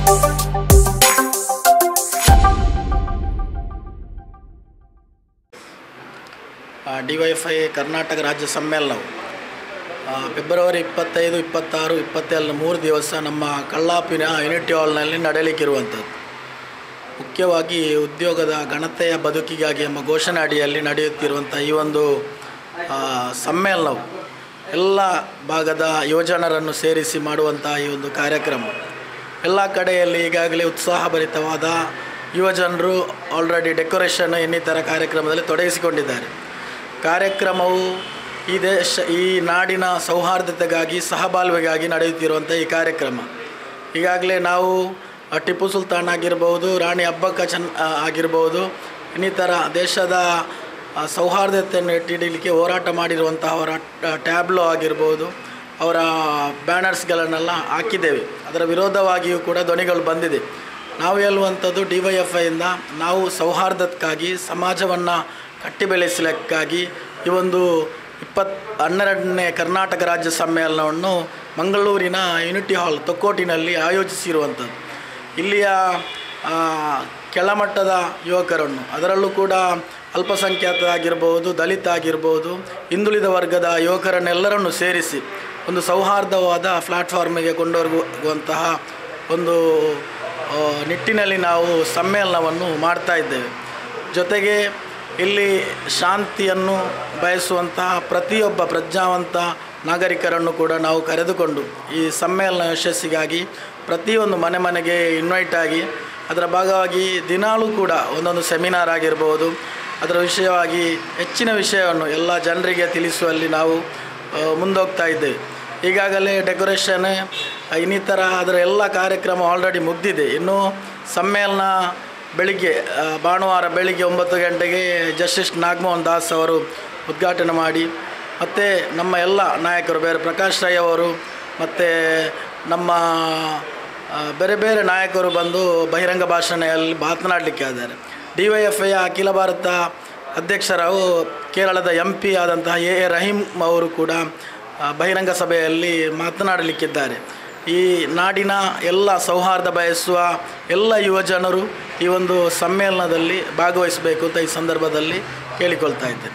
DYFI Karnataka ರಾಜ್ಯ ಸಮ್ಮೇಳನವು February 25, 26, 27 3 ದಿವಸ ನಮ್ಮ ಕಳ್ಳಾಪಿನ ಯೂನಿಟಿ ಹಾಲ್ನಲ್ಲಿ ನಡೆಯಲಿಕ್ಕಿರುವಂಥದ್ದು. ಮುಖ್ಯವಾಗಿ ಉದ್ಯೋಗದ ಘನತೆಯ ಬದುಕಿಗಾಗಿ ಎಂಬ ಘೋಷಣೆ ಅಡಿಯಲ್ಲಿ ನಡೆಯುತ್ತಿರುವಂಥ ಈ ಒಂದು ಸಮ್ಮೇಳನವು ಎಲ್ಲ ಭಾಗದ ಯುವಜನರನ್ನು ಸೇರಿಸಿ ಮಾಡುವಂಥ ಈ ಒಂದು ಕಾರ್ಯಕ್ರಮ. ಎಲ್ಲ ಕಡೆಯಲ್ಲಿ ಈಗಾಗಲೇ ಉತ್ಸಾಹಭರಿತವಾದ ಯುವಜನರು ಆಲ್ರೆಡಿ ಡೆಕೋರೇಷನ್ ಇನ್ನಿತರ ಕಾರ್ಯಕ್ರಮದಲ್ಲಿ ತೊಡಗಿಸಿಕೊಂಡಿದ್ದಾರೆ. ಕಾರ್ಯಕ್ರಮವು ಈ ನಾಡಿನ ಸೌಹಾರ್ದತೆಗಾಗಿ ಸಹಬಾಳ್ವೆಗಾಗಿ ನಡೆಯುತ್ತಿರುವಂಥ ಈ ಕಾರ್ಯಕ್ರಮ. ಈಗಾಗಲೇ ನಾವು ಟಿಪ್ಪು ಸುಲ್ತಾನ್ ಆಗಿರ್ಬೋದು, ರಾಣಿ ಅಬ್ಬಕ್ಕ ಆಗಿರ್ಬೋದು, ಇನ್ನಿತರ ದೇಶದ ಸೌಹಾರ್ದತೆಯನ್ನು ಎತ್ತಿಡಲಿಕ್ಕೆ ಹೋರಾಟ ಮಾಡಿರುವಂಥವರ ಟ್ಯಾಬ್ಲೋ ಆಗಿರ್ಬೋದು, ಅವರ ಬ್ಯಾನರ್ಸ್ಗಳನ್ನೆಲ್ಲ ಹಾಕಿದ್ದೇವೆ. ಅದರ ವಿರೋಧವಾಗಿಯೂ ಕೂಡ ಧ್ವನಿಗಳು ಬಂದಿದೆ. ನಾವು ಹೇಳುವಂಥದ್ದು ಡಿವೈಎಫ್ಐಯಿಂದ ನಾವು ಸೌಹಾರ್ದಕ್ಕಾಗಿ ಸಮಾಜವನ್ನು ಕಟ್ಟಿ ಬೆಳೆಸಲಿಕ್ಕಾಗಿ ಈ ಒಂದು 12ನೇ ಕರ್ನಾಟಕ ರಾಜ್ಯ ಸಮ್ಮೇಳನವನ್ನು ಮಂಗಳೂರಿನ ಯೂನಿಟಿ ಹಾಲ್ ತೊಕ್ಕೋಟಿನಲ್ಲಿ ಆಯೋಜಿಸಿರುವಂಥದ್ದು. ಇಲ್ಲಿಯ ಕೆಳಮಟ್ಟದ ಯುವಕರನ್ನು, ಅದರಲ್ಲೂ ಕೂಡ ಅಲ್ಪಸಂಖ್ಯಾತರಾಗಿರ್ಬೋದು, ದಲಿತ ಆಗಿರ್ಬೋದು, ಹಿಂದುಳಿದ ವರ್ಗದ ಯುವಕರನ್ನೆಲ್ಲರನ್ನು ಸೇರಿಸಿ ಒಂದು ಸೌಹಾರ್ದವಾದ ಪ್ಲ್ಯಾಟ್ಫಾರ್ಮಿಗೆ ಕೊಂಡೊಯ್ಯುವಂತಹ ಒಂದು ನಿಟ್ಟಿನಲ್ಲಿ ನಾವು ಸಮ್ಮೇಳನವನ್ನು ಮಾಡ್ತಾ ಇದ್ದೇವೆ. ಜೊತೆಗೆ ಇಲ್ಲಿ ಶಾಂತಿಯನ್ನು ಬಯಸುವಂತಹ ಪ್ರತಿಯೊಬ್ಬ ಪ್ರಜ್ಞಾವಂತ ನಾಗರಿಕರನ್ನು ಕೂಡ ನಾವು ಕರೆದುಕೊಂಡು ಈ ಸಮ್ಮೇಳನ ಯಶಸ್ಸಿಗಾಗಿ ಪ್ರತಿಯೊಂದು ಮನೆಗೆ ಇನ್ವೈಟ್ ಆಗಿ ಅದರ ಭಾಗವಾಗಿ ದಿನಾಲೂ ಕೂಡ ಒಂದೊಂದು ಸೆಮಿನಾರ್ ಆಗಿರ್ಬೋದು, ಅದರ ವಿಷಯವಾಗಿ ಹೆಚ್ಚಿನ ವಿಷಯವನ್ನು ಎಲ್ಲ ಜನರಿಗೆ ತಿಳಿಸುವಲ್ಲಿ ನಾವು ಮುಂದೋಗ್ತಾ ಇದ್ದೇವೆ. ಈಗಾಗಲೇ ಡೆಕೋರೇಷನ್ ಇನ್ನಿತರ ಅದರ ಎಲ್ಲ ಕಾರ್ಯಕ್ರಮ ಆಲ್ರೆಡಿ ಮುಗಿದಿದೆ. ಇನ್ನು ಸಮ್ಮೇಳನ ಬೆಳಿಗ್ಗೆ ಭಾನುವಾರ ಬೆಳಿಗ್ಗೆ 9 ಗಂಟೆಗೆ ಜಸ್ಟಿಸ್ ನಾಗಮೋಹನ್ ದಾಸ್ ಅವರು ಉದ್ಘಾಟನೆ ಮಾಡಿ, ಮತ್ತು ನಮ್ಮ ಎಲ್ಲ ನಾಯಕರು, ಬೇರೆ ಪ್ರಕಾಶ್ ರೈ ಅವರು ಮತ್ತು ನಮ್ಮ ಬೇರೆ ಬೇರೆ ನಾಯಕರು ಬಂದು ಬಹಿರಂಗ ಭಾಷಣದಲ್ಲಿ ಮಾತನಾಡಲಿಕ್ಕೆ ಇದ್ದಾರೆ. ಡಿವೈಎಫ್ಐಯ ಅಖಿಲ ಭಾರತ ಅಧ್ಯಕ್ಷರಾವು ಕೇರಳದ MP ಆದಂತಹ A ರಹೀಂ ಅವರು ಕೂಡ ಬಹಿರಂಗ ಸಭೆಯಲ್ಲಿ ಮಾತನಾಡಲಿಕ್ಕಿದ್ದಾರೆ. ಈ ನಾಡಿನ ಎಲ್ಲ ಸೌಹಾರ್ದ ಬಯಸುವ ಎಲ್ಲ ಯುವಜನರು ಈ ಒಂದು ಸಮ್ಮೇಳನದಲ್ಲಿ ಭಾಗವಹಿಸಬೇಕು ಅಂತ ಈ ಸಂದರ್ಭದಲ್ಲಿ ಕೇಳಿಕೊಳ್ತಾ ಇದ್ದೇನೆ.